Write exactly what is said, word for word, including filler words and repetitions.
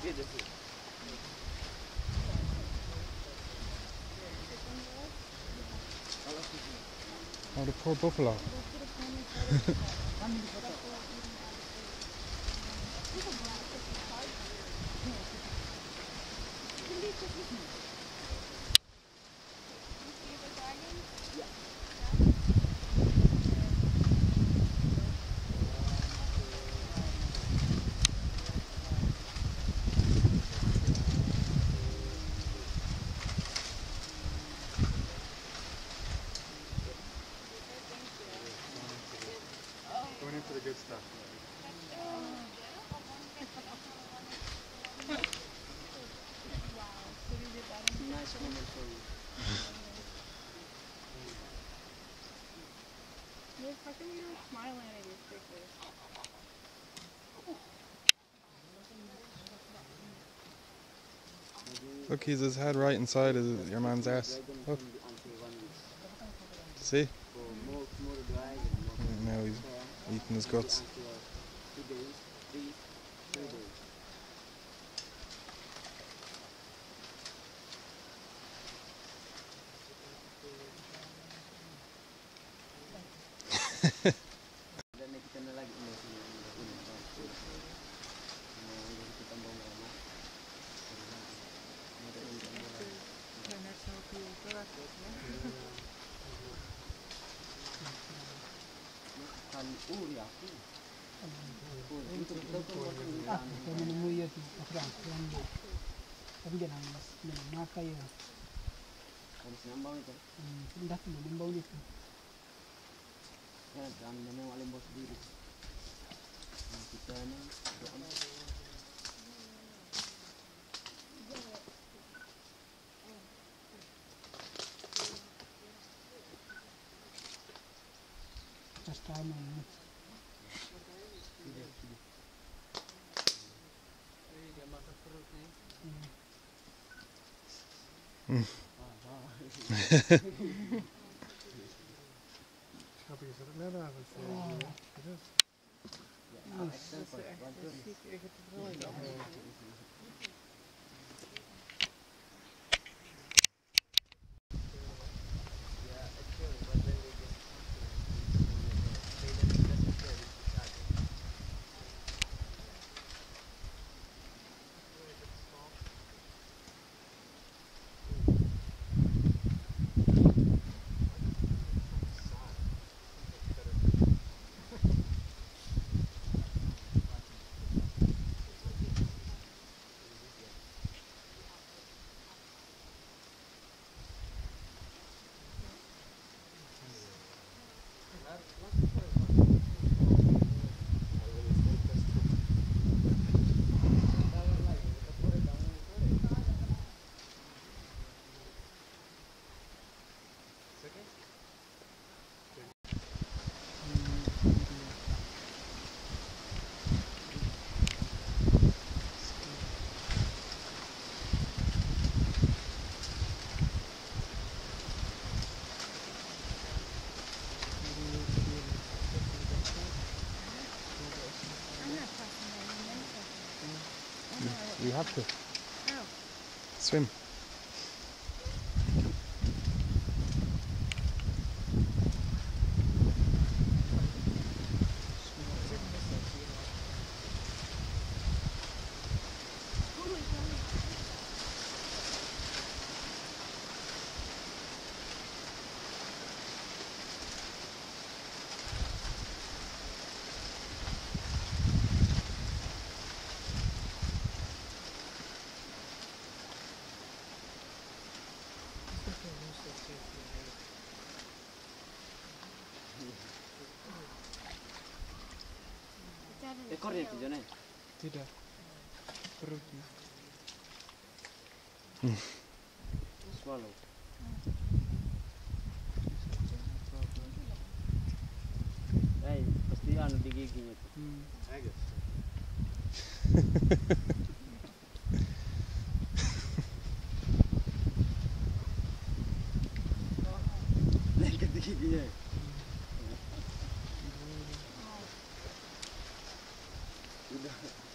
Oh, the poor buffalo. Going in for the good stuff. Nice moment for you. Liz, how come you're smiling at these pictures? Look, he's his head right inside of your man's ass. Look. See? And now he's eating his guts. Tapi jangan mas, jangan mata ya. Harus nambang itu. Hmm, sudah tu nambang itu. Ya, jangan memang oleh bos sendiri. Kita ni doa. Castano. Mm. You have to. Oh. Swim. Ekornya itu Jone? Tidak. Perutnya. Hmm. Swallow. Eh, pasti anu di giginya tuh. Hmm. Agus. Lengket di giginya. Udah.